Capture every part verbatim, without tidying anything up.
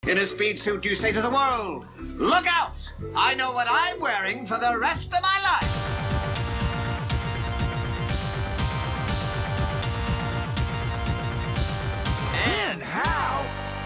In a speed suit, you say to the world, look out! I know what I'm wearing for the rest of my life. And how?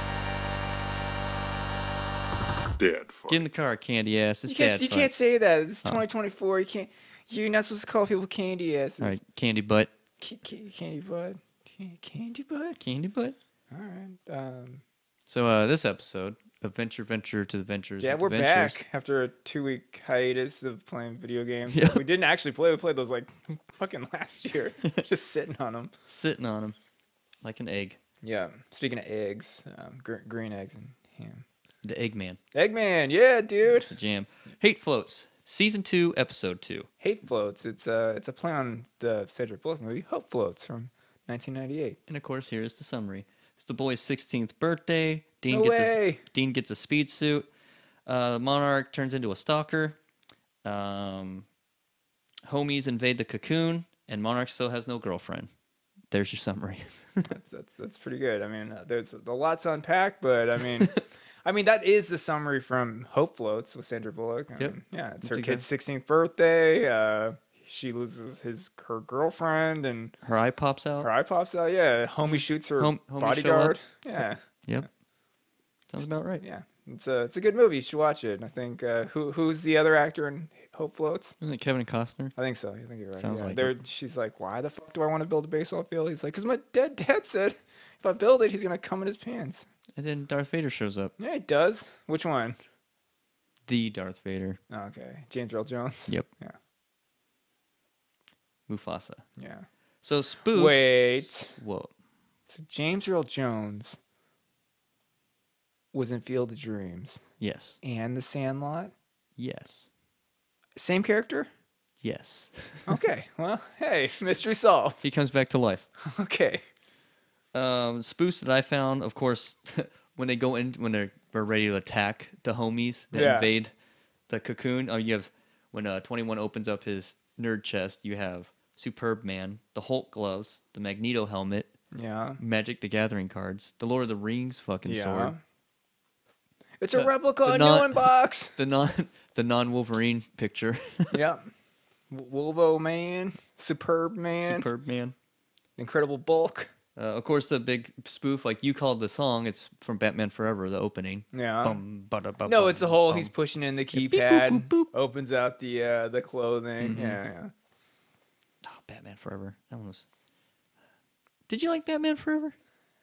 Dad farts. Get in the car, candy ass. It's You can't, dad you farts. can't say that. It's twenty twenty-four. You can't. You're not supposed to call people candy asses. All right, candy butt. C- c- candy butt. Can- Candy butt. Candy butt. All right. Um, So uh, this episode, Adventure Venture to the Ventures. yeah, with we're Adventures. back after a two-week hiatus of playing video games. Yeah. We didn't actually play. We played those like fucking last year, just sitting on them. Sitting on them like an egg. Yeah. Speaking of eggs, um, gr- green eggs and ham. The Eggman. Eggman, yeah, dude. The jam. Hate Floats. Season two, episode two. Hate Floats. It's a it's a play on the Cedric Bullock movie Hope Floats from nineteen ninety-eight. And of course, here is the summary. It's the boy's sixteenth birthday. Dean No gets way. A, Dean gets a speed suit. Uh, Monarch turns into a stalker. Um, homies invade the cocoon, and Monarch still has no girlfriend. There's your summary. That's that's that's pretty good. I mean, uh, there's a lot to unpack, but I mean, I mean that is the summary from Hope Floats with Sandra Bullock. I Yep. mean, yeah, it's That's her a kid's good- sixteenth birthday. Uh, she loses his her girlfriend, and Her eye pops out. her eye pops out. Yeah, homie shoots her Hom- homies show bodyguard. up. Yeah, Yep. Sounds about right. yeah. It's a it's a good movie. You should watch it. I think uh, who who's the other actor in Hope Floats? Isn't it Kevin Costner? I think so. I think you're right. Sounds yeah. like They're, it. She's like, why the fuck do I want to build a baseball field? He's like, because my dead dad said if I build it, he's gonna come in his pants. And then Darth Vader shows up. Yeah, he does. Which one? The Darth Vader. Oh, okay, James Earl Jones. Yep. Yeah. Mufasa. Yeah. So spoofs. Wait. Whoa. So James Earl Jones was in Field of Dreams Yes. and The Sandlot. Yes. Same character? Yes. Okay. Well, hey, mystery solved. He comes back to life. Okay. Um, spoofs that I found, of course, when they go in, when they're, they're ready to attack the homies that Yeah. invade the cocoon. Oh, you have when uh, twenty-one opens up his nerd chest. You have Superb Man, the Hulk gloves, the Magneto helmet, Yeah. Magic the Gathering cards, the Lord of the Rings fucking Yeah. sword, It's a Uh, replica the in non- new box. the non the non Wolverine picture, Yeah. Wolvo Man, Superb Man, Superb Man. Incredible Bulk. Uh, of course, the big spoof, like you called the song, it's from Batman Forever, the opening. Yeah. Bum, bada, ba, No, bum, it's the whole bum. he's pushing in the beep, keypad, boop, boop, boop. opens out the uh, the clothing. Mhm. Yeah, yeah. Oh, Batman Forever. That one was. Did you like Batman Forever?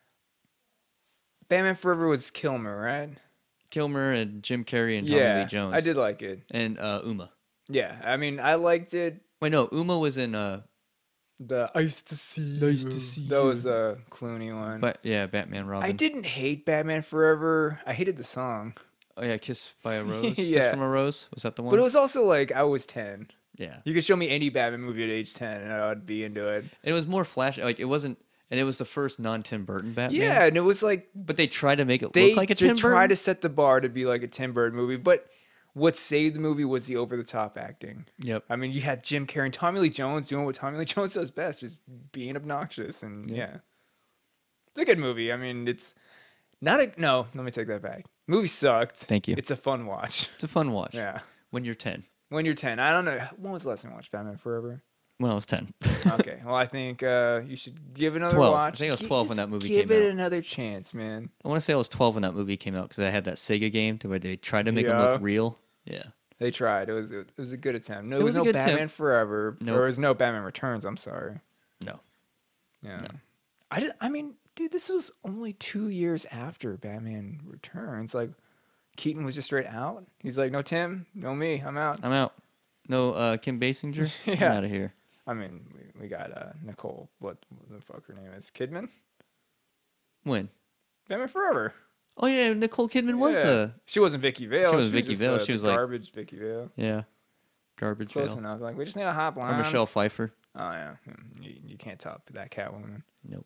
Batman Forever was Kilmer, right? Kilmer and Jim Carrey and Tommy yeah, Lee Jones. I did like it. And uh, Uma. Yeah, I mean, I liked it. Wait, no, Uma was in. Uh, The Ice to See. Nice You. to see That you. was a Clooney one. but yeah, Batman Robin. I didn't hate Batman Forever. I hated the song, Oh yeah, Kiss by a Rose. Kiss Yeah. from a Rose. Was that the one? but it was also like I was ten. Yeah. You could show me any Batman movie at age ten, and I'd be into it. It was more flash. Like it wasn't, and it was the first non Tim Burton Batman. Yeah, and it was like But they tried to make it they look like a they Tim try Burton. to set the bar to be like a Tim Burton movie, but what saved the movie was the over the top acting. Yep. I mean, you had Jim Carrey and Tommy Lee Jones doing what Tommy Lee Jones does best, just being obnoxious, and Yeah. yeah, it's a good movie. I mean, it's not a no. Let me take that back. Movie sucked. Thank you. It's a fun watch. It's a fun watch. Yeah. When you're ten. When you're ten, I don't know. When was the last time you watched Batman Forever? When I was ten. Okay, well, I think uh, you should give it another twelve. I watch. think I was Gi- twelve when just that movie give came it out. another chance, man. I want to say I was twelve when that movie came out because I had that Sega game to where they tried to make them Yeah. look real. Yeah. They tried. It was it was a good attempt. No, It there was was a no good Batman attempt. Forever. Nope. There was no Batman Returns. I'm sorry. No. Yeah. No. I did, I mean, dude, this was only two years after Batman Returns. Like, Keaton was just straight out. He's like, no Tim, no me. I'm out. I'm out. No uh, Kim Basinger. I'm Yeah. out of here. I mean, we, we got uh, Nicole. What, what the fuck her name is? Kidman. When? Batman Forever. Oh yeah, Nicole Kidman was Yeah. the She wasn't Vicky Vale. She was Vicky just, Vale. uh, She the was like- garbage Vicky Vale. yeah garbage. Close Veil. enough. Like, we just need a hot blonde. Or Michelle Pfeiffer. Oh yeah, Hmm, you, you can't top that Catwoman. Nope.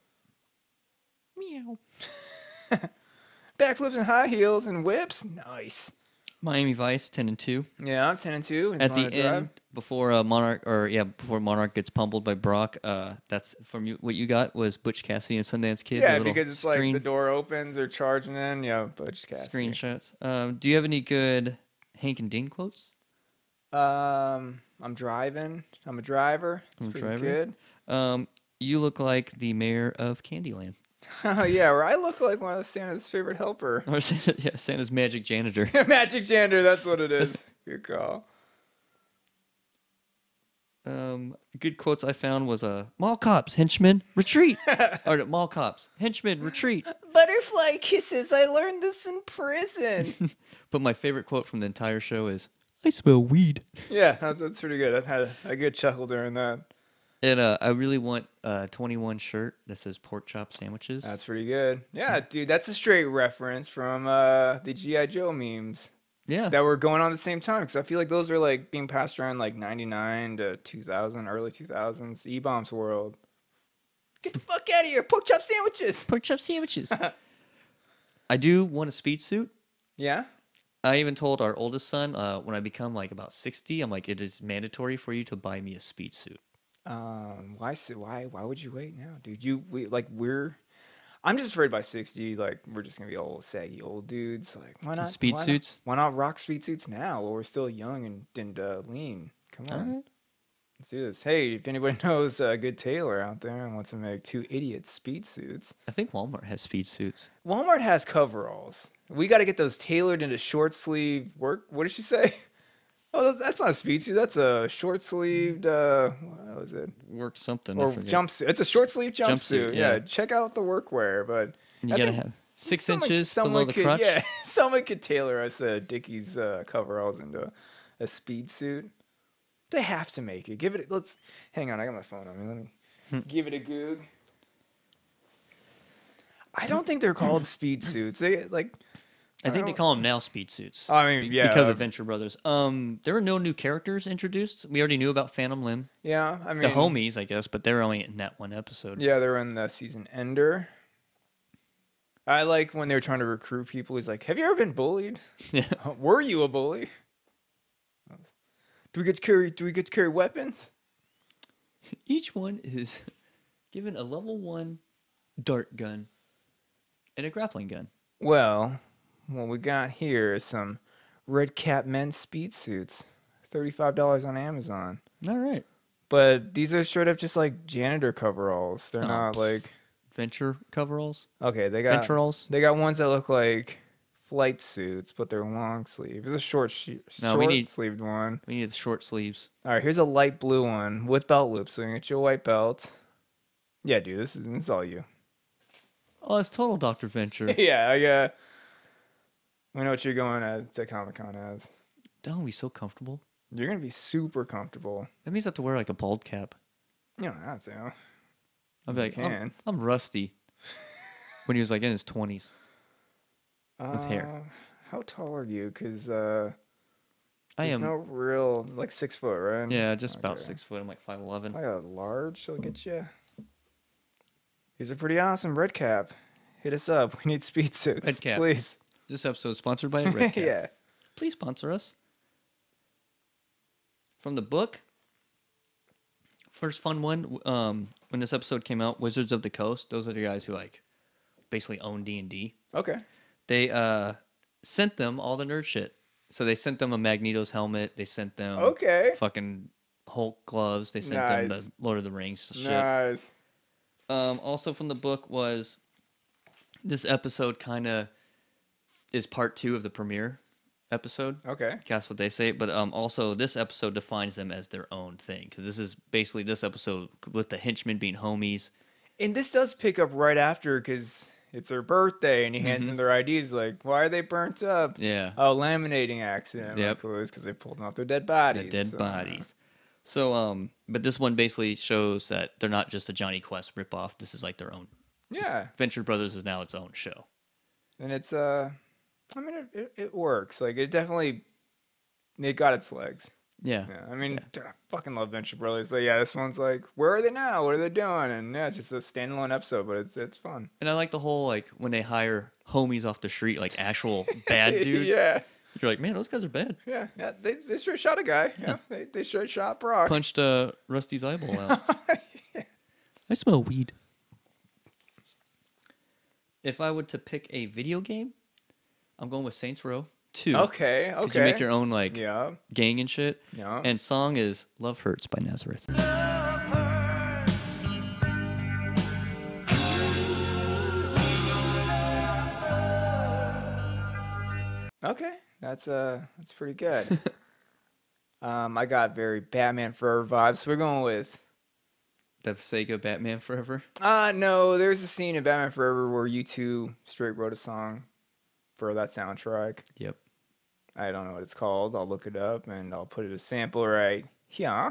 Meow. Backflips and high heels and whips. Nice. Miami Vice ten and two. Yeah, I'm ten and two. At the end, before uh, Monarch, or yeah, before Monarch gets pummeled by Brock, uh, that's from you. What you got was Butch Cassidy and Sundance Kid. Yeah, the because it's screen, like the door opens, they're charging in. Yeah, Butch Cassidy. Screenshots. Um, do you have any good Hank and Dean quotes? Um, I'm driving. I'm a driver. It's I'm a pretty driver. good. Um, you look like the mayor of Candyland. Oh yeah, or I look like one of Santa's favorite helper. Or Santa, yeah, Santa's magic janitor. Magic janitor, that's what it is. Good call. Um, good quotes I found was uh, mall cops, henchmen, retreat. Or no, mall cops, henchmen, retreat. Butterfly kisses. I learned this in prison. But my favorite quote from the entire show is, I smell weed. Yeah, that's, that's pretty good. I had a, a good chuckle during that. And uh, I really want a twenty-one shirt that says pork chop sandwiches. That's pretty good. Yeah, dude, that's a straight reference from uh, the G I. Joe memes yeah. that were going on at the same time. Because I feel like those were like being passed around like ninety-nine to two thousand, early two thousands, E-Bombs world. Get the fuck out of here. Pork chop sandwiches. Pork chop sandwiches. I do want a speed suit. Yeah? I even told our oldest son, uh, when I become like about sixty, I'm like, it is mandatory for you to buy me a speed suit. Um, why? so- Why? Why would you wait now, dude? You we like we're. I'm just afraid by sixty, like we're just gonna be old, saggy old dudes. Like why not Speed why suits? Not, why not rock speed suits now while we're still young and and uh, lean? Come on, All right. let's do this. Hey, if anybody knows a good tailor out there and wants to make two idiots speed suits, I think Walmart has speed suits. Walmart has coveralls. We got to get those tailored into short sleeve work. What did she say? Oh, that's not a speed suit. That's a short sleeved. Uh, what was it? Work something. I Or forget. jumpsuit. It's a short sleeve jumpsuit. Jumpsuit, yeah. yeah. check out the workwear, but You I gotta think have six someone- inches someone below the could, crotch. Yeah, someone could tailor us a Dickies uh, coveralls into a, a speed suit. They have to make it. Give it. Let's hang on. I got my phone on me. Let me Hmm. give it a goog. I don't think they're called speed suits. They like. I think they don't- call them now speed suits. I mean, be- yeah, because uh, of Venture Brothers. Um, there were no new characters introduced. We already knew about Phantom Limb, Yeah, I mean the homies, I guess, but they were only in that one episode. Yeah, they're in the season ender. I like when they were trying to recruit people. He's like, "Have you ever been bullied? Yeah. Were you a bully? Do we get to carry? Do we get to carry weapons?" Each one is given a level one dart gun and a grappling gun. Well, what we got here is some Red Cap men's speed suits, thirty-five dollars on Amazon. All right. But these are straight up just like janitor coveralls. They're Oh. not like Venture coveralls. okay. They got Venturals. they got ones that look like flight suits, but they're long sleeve. It's a short, she- No, short we need- sleeved one. We need the short sleeves. All right, here's a light blue one with belt loops. So you can get you a white belt. Yeah, dude, this is this is all you. Oh, it's total Doctor Venture. yeah, I uh, we know what you're going at to Comic Con as. That would be so comfortable. You're gonna be super comfortable. That means I have to wear like a bald cap. You don't have to. I'd be like, You I'm, can. I'm rusty. When he was like in his twenties. With hair. Uh, How tall are you? Cause uh, I there's am. no real like six foot, right? Yeah, just about Okay. six foot. I'm like five eleven. I got a large, so I'll get you. These are pretty awesome. Red Cap, hit us up. We need speed suits, Red Cap. please. This episode is sponsored by Red Cap. yeah. Please sponsor us. From the book, first fun one. Um, when this episode came out, Wizards of the Coast. Those are the guys who like basically own D and D. Okay. They uh sent them all the nerd shit. So they sent them a Magneto's helmet. They sent them Okay. fucking Hulk gloves. They sent them Nice. the Lord of the Rings shit. Nice. Um, also from the book was this episode kind of is part two of the premiere episode. Okay. That's what they say. But um, also this episode defines them as their own thing because this is basically this episode with the henchmen being homies. And this does pick up right after because it's her birthday, and he hands Mhm. them their I Ds. Like, why are they burnt up? Yeah, Oh, laminating accident. Yep. Like, well, it's because they pulled them off their dead bodies. the dead so- bodies. So um, but this one basically shows that they're not just a Johnny Quest ripoff. This is like their own. Yeah, Venture Brothers is now its own show. and it's uh, I mean, it, it, it works. Like, it definitely, it got its legs. Yeah. Yeah, I mean, dude, I fucking love Venture Brothers, but yeah, this one's like, where are they now? What are they doing? And yeah, it's just a standalone episode, but it's it's fun. And I like the whole like when they hire homies off the street, like actual bad dudes. yeah, You're like, man, those guys are bad. Yeah, yeah. They they straight shot a guy. Yeah, they they straight shot Brock. Punched uh, Rusty's eyeball out. I smell weed. If I were to pick a video game, I'm going with Saints Row two. Okay, okay. Because you make your own like Yeah. gang and shit. Yeah. And song is "Love Hurts" by Nazareth. Okay, that's uh that's pretty good. um, I got very Batman Forever vibes. So we're going with. The Sega Batman Forever. Uh no, there's a scene in Batman Forever where you two straight wrote a song for that soundtrack. Yep. I don't know what it's called. I'll look it up and I'll put it a sample right here.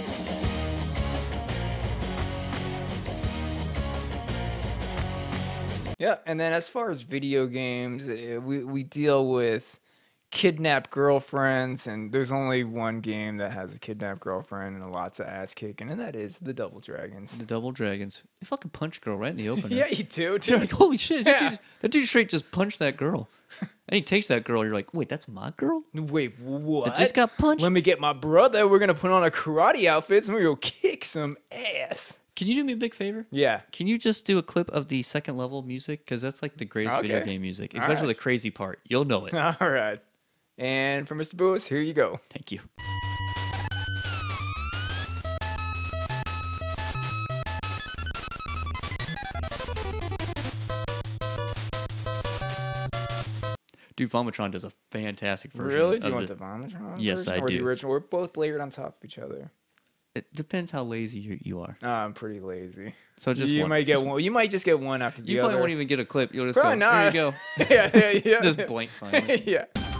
Yeah, and then as far as video games, eh, we we deal with kidnapped girlfriends, and there's only one game that has a kidnapped girlfriend and lots of ass kicking, and that is the Double Dragons. The Double Dragons. They fucking punch a girl right in the opener. Yeah, you do. You're Dude. like, holy shit, that, Yeah. dude, that dude straight just punched that girl. And he takes that girl, you're like, wait, that's my girl? Wait, what? That just got punched? Let me get my brother. We're gonna put on a karate outfits and we're gonna kick some ass. Can you do me a big favor? Yeah. Can you just do a clip of the second level music? Because that's like the greatest video Okay. game music. All Especially right. the crazy part. You'll know it. All right. And for Mister Boois, here you go. Thank you. Dude, Vomitron does a fantastic version. Really? Do of you want the- the Vomitron Yes, version I or do. the original? We're both layered on top of each other. It depends how lazy you, you are. Uh, I'm pretty lazy. So just you one. might get Just- one. You might just get one after the You other. probably won't even get a clip. You'll just Probably go, not. there you go. yeah, yeah, yeah. Just blank silence. yeah.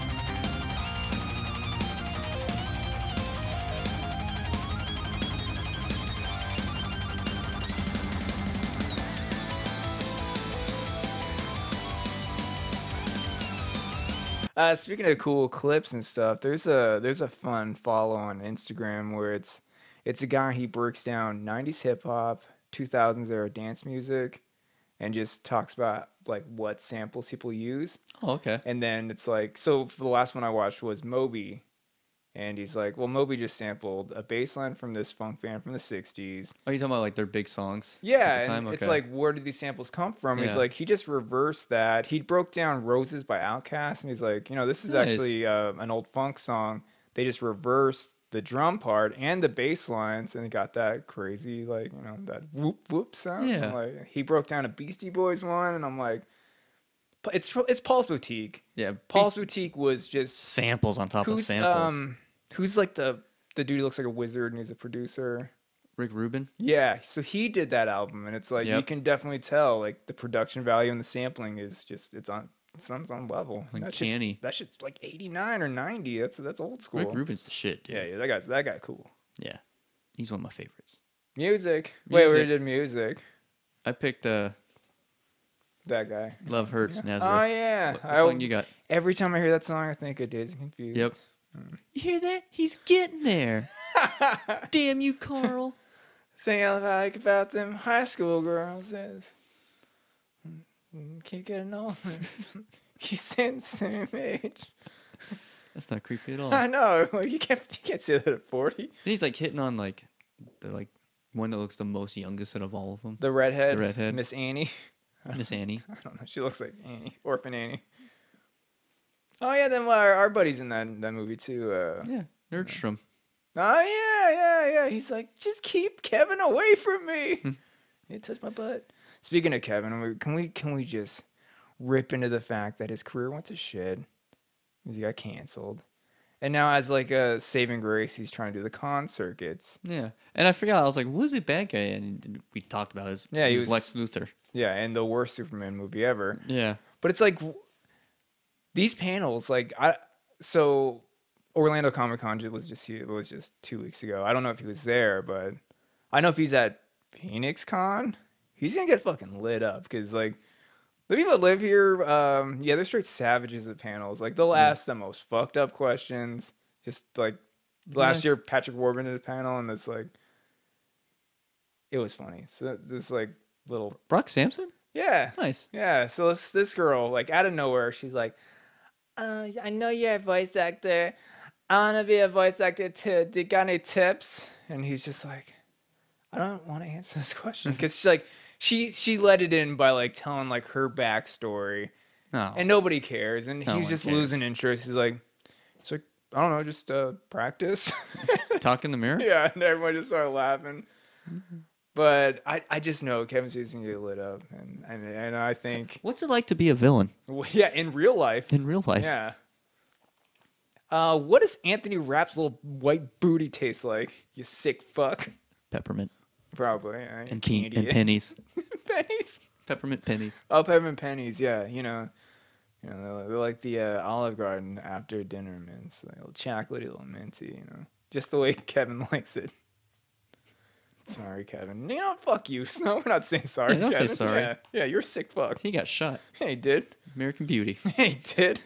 Uh, speaking of cool clips and stuff, there's a there's a fun follow on Instagram where it's it's a guy, he breaks down nineties hip hop, two thousands era dance music, and just talks about like what samples people use. Oh, okay. And then it's like, so for the last one I watched was Moby. And he's like, well, Moby just sampled a bass line from this funk band from the sixties. Are you talking about like their big songs? Yeah, at the and time? it's Okay. like, where did these samples come from? He's Yeah. like, he just reversed that. He broke down Roses by Outkast, and he's like, you know, this is Nice. actually uh, an old funk song. They just reversed the drum part and the bass lines, and it got that crazy, like, you know, that whoop whoop sound. Yeah. I'm like, he broke down a Beastie Boys one, and I'm like, it's it's Paul's Boutique. yeah, Paul's Beast- Boutique was just samples on top of who's samples. um who's like the the dude who looks like a wizard and he's a producer. Rick Rubin. Yeah, so he did that album, and it's like you Yep. can definitely tell like the production value and the sampling is just it's on it's on its own level. That shit's, Uncanny. that shit's like eighty-nine or ninety. That's that's old school. Rick Rubin's the shit, dude. Yeah, yeah, that guy's that guy cool. Yeah. He's one of my favorites. Music. Wait, we Music. did music. I picked uh, That guy. Love Hurts, Nazareth. Oh yeah. What, what I- song you got? Every time I hear that song, I think of Dazed and Confused. Yep. You hear that? He's getting there. Damn you, Carl. Thing I like about them high school girls is mm, can't get an older. You sound the same age. That's not creepy at all. I And know. Like you can't you can't say that at forty. he's like hitting on like the like one that looks the most youngest out of all of them. The redhead. The redhead. Miss Annie. Miss Annie. I don't know. She looks like Annie. Orphan Annie. Oh yeah, then our, our buddy's in that that movie too. Uh, Yeah, Nerdstrom. Oh yeah, yeah, yeah. He's like, just keep Kevin away from me. He touched my butt. Speaking of Kevin, we- can we can we just rip into the fact that his career went to shit? He got canceled, and now as like a saving grace, he's trying to do the con circuits. Yeah, and I forgot. I was like, "Who's the bad guy?" And we talked about his. Yeah, he he was was- Lex Luthor. Yeah, and the worst Superman movie ever. Yeah. But it's like w- these panels, like I so Orlando Comic Con was just it was just two weeks ago. I don't know if he was there, but I know if he's at Phoenix Con, he's gonna get fucking lit up because like the people that live here, um, yeah, they're straight savages at panels. Like they'll ask the most fucked up questions. Just like last Nice. year, Patrick Warburton did a panel, and it's like it was funny. So this like little Brock Sampson. yeah. Nice. Yeah, so this this girl, like out of nowhere, she's like, uh, I know you're a voice actor. I want to be a voice actor too. Do you got any tips? And he's just like, I don't want to answer this question because she's like, she she let it in by like telling like her backstory, No. and nobody cares, and No he's one just cares. losing interest. He's like, it's like I don't know, just uh, practice. Talk in the mirror? Yeah, and everyone just started laughing. But I, I just know Kevin Spacey's gonna get lit up, and, and and I think, What's it like to be a villain well, yeah, in real life, in real life? yeah. Uh, what does Anthony Rapp's little white booty taste like? You sick fuck. Peppermint Probably. Right? and keen Candy and is. pennies. Pennies. Peppermint pennies. Oh, peppermint pennies. Yeah, you know, you know, they're, they're like the uh, Olive Garden after dinner mints, like a little chocolatey, little minty. You know, just the way Kevin likes it. Sorry, Kevin. You know, fuck you. No, we're not saying sorry. Yeah, don't say Kevin. sorry. Yeah, yeah, you're a sick fuck. He got shot. Hey, did. American Beauty. Hey, did.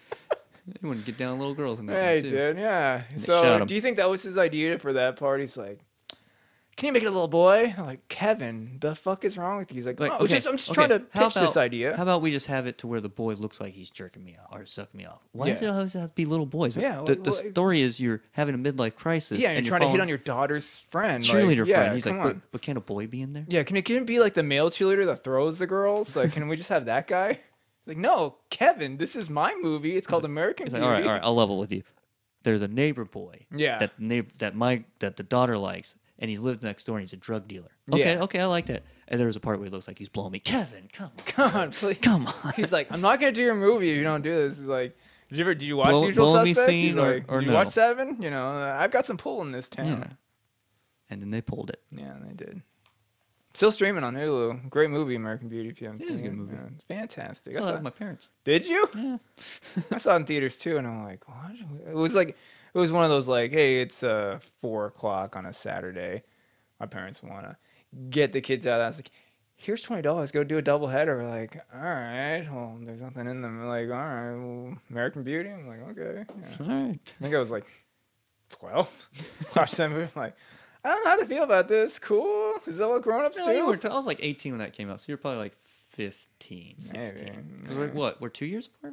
He wouldn't get down little girls in that Hey, one too. did. Yeah. they So, shot him. do you think that was his idea for that party? He's like, can you make it a little boy? I'm like, Kevin, the fuck is wrong with you? He's like, Like, oh, okay, just, I'm just okay, trying to how pitch this about- idea. How about we just have it to where the boy looks like he's jerking me off or sucking me off? Why does it Yeah. always have to be little boys? Yeah, the, well, the well, story is you're having a midlife crisis. Yeah, and and you're trying to hit following on your daughter's friend. like, cheerleader yeah, friend. He's like, come but, on. but can a boy be in there? Yeah, can it, can it be like the male cheerleader that throws the girls? Like, can we just have that guy? Like, no, Kevin, this is my movie. It's called American He's Beauty. like, all right, all right, I'll level with you. There's a neighbor boy. Yeah. That neighbor that my that the daughter likes, and he's lived next door and he's a drug dealer. Okay, Yeah. okay, I like that. And there's a part where he looks like he's blowing me. Kevin, come on, Come on, please. come on. He's like, I'm not gonna do your movie if you don't do this. He's like, did you ever did you watch Blow- Usual blow me Suspects? scene He's or- like, or did you no? watch Seven? You know, uh, I've got some pull in this Yeah. town. And then they pulled it. Yeah, they did. Still streaming on Hulu. Great movie, American Beauty. If you haven't It seen is a good it. movie. Yeah, it's fantastic. I I saw saw- that with my parents. Did you? Yeah. I saw it in theaters too, and I'm like, what? It was like, it was one of those like, hey, it's uh four o'clock on a Saturday. My parents want to get the kids out. I was like, here's twenty dollars. Go do a double header. We're like, all right. Well, there's nothing in them. We're like, all right. Well, American Beauty. I'm like, okay. Yeah. All right. I think I was like twelve. Watched that movie. I'm like, I don't know how to feel about this. Cool. Is that what grown-ups No, do? you were t- I was like eighteen when that came out, so you're probably like fifteen, sixteen. Maybe. 'Cause we're, what? We're two years apart?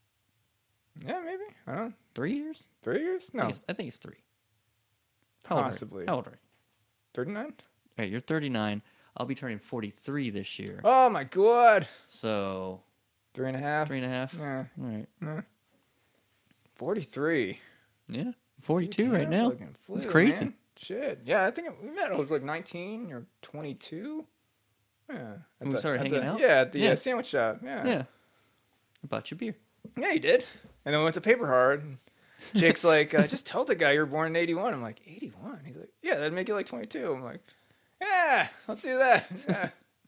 Yeah, maybe. I don't know. Three years? Three years? I No. think it's, I think it's three. How old are you? Possibly. How old are you? thirty-nine? Hey, you're thirty-nine. I'll be turning forty-three this year. Oh, my God. So Three and a half? three and a half. Yeah. All right. forty-three. Yeah. forty-two Dude, right yeah, now. fucking flew, It's crazy. man. Shit. Yeah, I think we met. I was like nineteen or twenty-two. Yeah. At When we started at hanging the- out? Yeah, at the Yeah. Uh, sandwich shop. Yeah. Yeah. I bought you beer. Yeah, you did. And then we went to Paper Hard. and Jake's like, uh, just tell the guy you're born in eighty-one. I'm like, eighty-one? He's like, yeah, that'd make you like twenty-two. I'm like, yeah, let's do that. Yeah.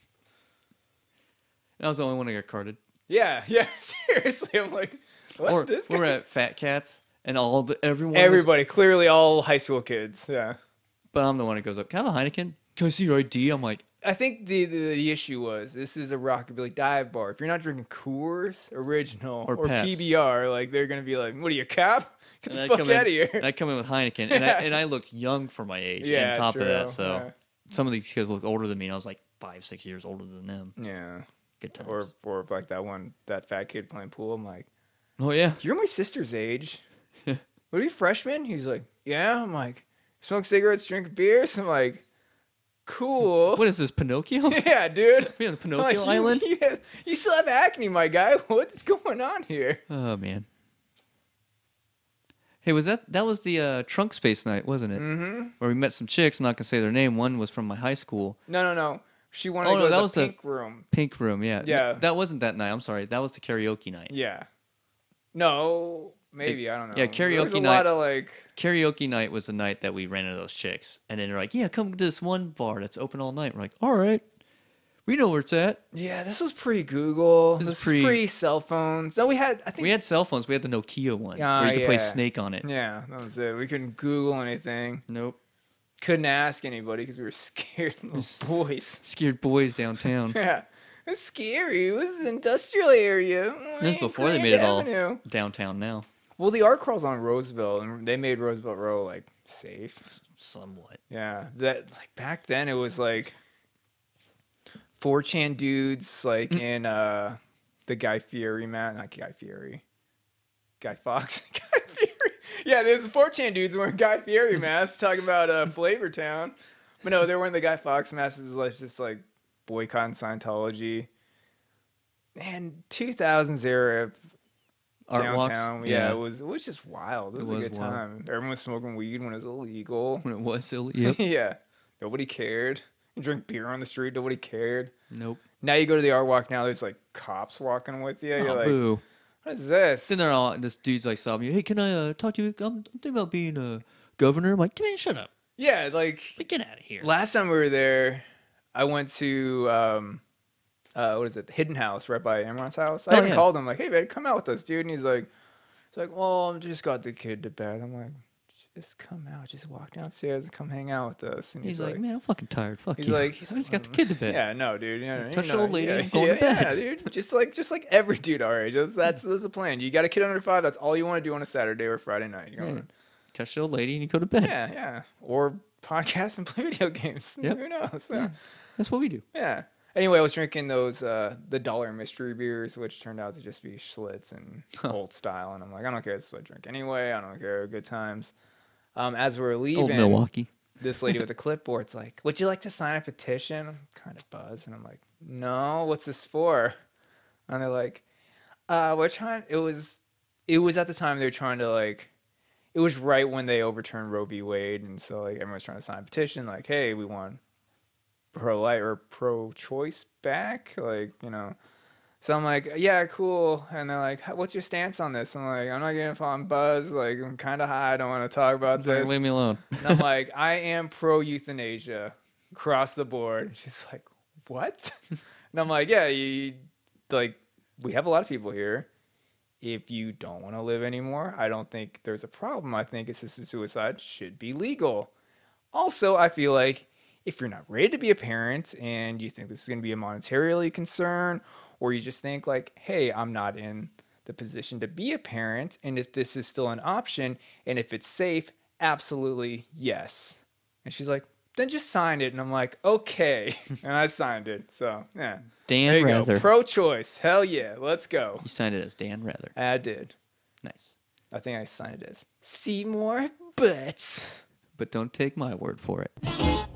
I was the only one that got carded. Yeah, yeah, seriously. I'm like, what's or this we guy? were at Fat Cats, and all the everyone. was- Everybody, clearly all high school kids. Yeah. but I'm the one that goes up. Can I have a Heineken? Can I see your I D? I'm like, I think the, the the issue was this is a rockabilly dive bar. If you're not drinking Coors Original Or or, Pabst. P B R, like they're gonna be like, "What are you, a cop? Get and the I fuck come out of in, here!" and I come in with Heineken, and I Yeah. and I looked young for my age. Yeah, on top of that, true, so yeah. some of these kids look older than me, and I was like five, six years older than them. Yeah. Good times. Or or like that one, that fat kid playing pool. I'm like, oh yeah. "You're my sister's age. What are you, freshman?" He's like, "Yeah." I'm like, "Smoke cigarettes, drink beers." I'm like, "Cool." What is this, Pinocchio? Yeah, dude. We on the I'm Pinocchio like, you- Island? You, you still have acne, my guy. What's going on here? Oh man. Hey, was that that was the uh, trunk space night, wasn't it? Mm-hmm. Where we met some chicks. I'm not gonna say their name. One was from my high school. No, no, no. She wanted Oh, to no, go that to was the the- pink room. Pink room, yeah. Yeah. That wasn't that night. I'm sorry. That was the karaoke night. Yeah. No, maybe I don't know. yeah, There was karaoke a night- lot of like. Karaoke night was the night that we ran into those chicks, and then they're like, "Yeah, come to this one bar that's open all night." We're like, "All right, we know where it's at." Yeah, this was pre-Google. This This, is was pre- pre-cell phones. No, we had. I think We had cell phones. We had the Nokia ones Ah, where you could play yeah. Snake on it. Yeah, that was it. We couldn't Google anything. Nope. Couldn't ask anybody because we were scared little boys. Scared boys downtown. Yeah, it was scary. It was an industrial area. This is before they Grand made it all Avenue. downtown now. Well, the art crawl's on Roosevelt, and they made Roosevelt Row like safe. Somewhat. Yeah, that like back then it was like four chan dudes like Mm. in uh the Guy Fieri mat, not Guy Fieri. Guy Fawkes. Guy Fieri. Yeah, there's four chan dudes wearing Guy Fieri masks talking about uh, Flavor Town. But no, they're wearing the Guy Fawkes masks. It's like, just like boycotting Scientology. Man, two thousands era Art downtown. walks? Yeah, Yeah. it was it was just wild. It was, It a was good wild. time. Everyone was smoking weed when it was illegal. When it was silly. Yep. Yeah. Nobody cared. You drink beer on the street, nobody cared. Nope. Now you go to the art walk, now there's like cops walking with you. You're Oh, like, boo. what is this? Then they're all, this dude's like sobbing. Hey, can I uh, talk to you? I'm, I'm thinking about being a governor. I'm like, man, shut up. Yeah, like Like, get out of here. last time we were there, I went to um uh what is it, the Hidden House right by Amron's house. I Oh, even yeah. called him like, hey man, come out with us, dude. And he's like he's like, well, I just got the kid to bed. I'm like, just come out, just walk downstairs and come hang out with us. And He's, like, man, I'm fucking tired. Fuck He's you. like, he's I like, just got the kid to bed. Yeah, no, dude. You know, Touch you the know, old lady yeah, and going yeah, to bed. Yeah, dude. Just like, just like every dude our age. That's that's, that's the plan. You got a kid under five. That's all you want to do on a Saturday or Friday night. You're Yeah. going, Touch the old lady and you go to bed. yeah, yeah. Or podcast and play video games. Yep. Who knows? Yeah. Yeah. That's what we do. yeah. Anyway, I was drinking those uh, the dollar mystery beers, which turned out to just be Schlitz and old style. And I'm like, I don't care. It's what I drink anyway. I don't care. Good times. Um, as we're leaving, Old Milwaukee. this lady with the clipboard's like, would you like to sign a petition? I'm kind of buzzed. And I'm like, no, what's this for? And they're like, uh, we're trying, it was, it was at the time they were trying to like, it was right when they overturned Roe v. Wade. And so like everyone's trying to sign a petition. Like, hey, we want pro-life or pro-choice back. Like, you know, so I'm like, yeah, cool. And they're like, what's your stance on this? I'm like, I'm not getting if I'm buzzed. Like, I'm kind of high. I don't want to talk about this. Leave me alone. And I'm like, I am pro euthanasia across the board. She's like, what? And I'm like, yeah, you like, we have a lot of people here. If you don't want to live anymore, I don't think there's a problem. I think assisted suicide should be legal. Also, I feel like if you're not ready to be a parent and you think this is going to be a monetarily concern, or you just think like, hey, I'm not in the position to be a parent, and if this is still an option, and if it's safe, absolutely yes. And she's like, then just sign it. And I'm like, okay. And I signed it. So, yeah. Dan There you Rather. go. Pro-choice. Hell yeah. Let's go. You signed it as Dan Rather. I did. Nice. I think I signed it as Seymour Butts. But don't take my word for it.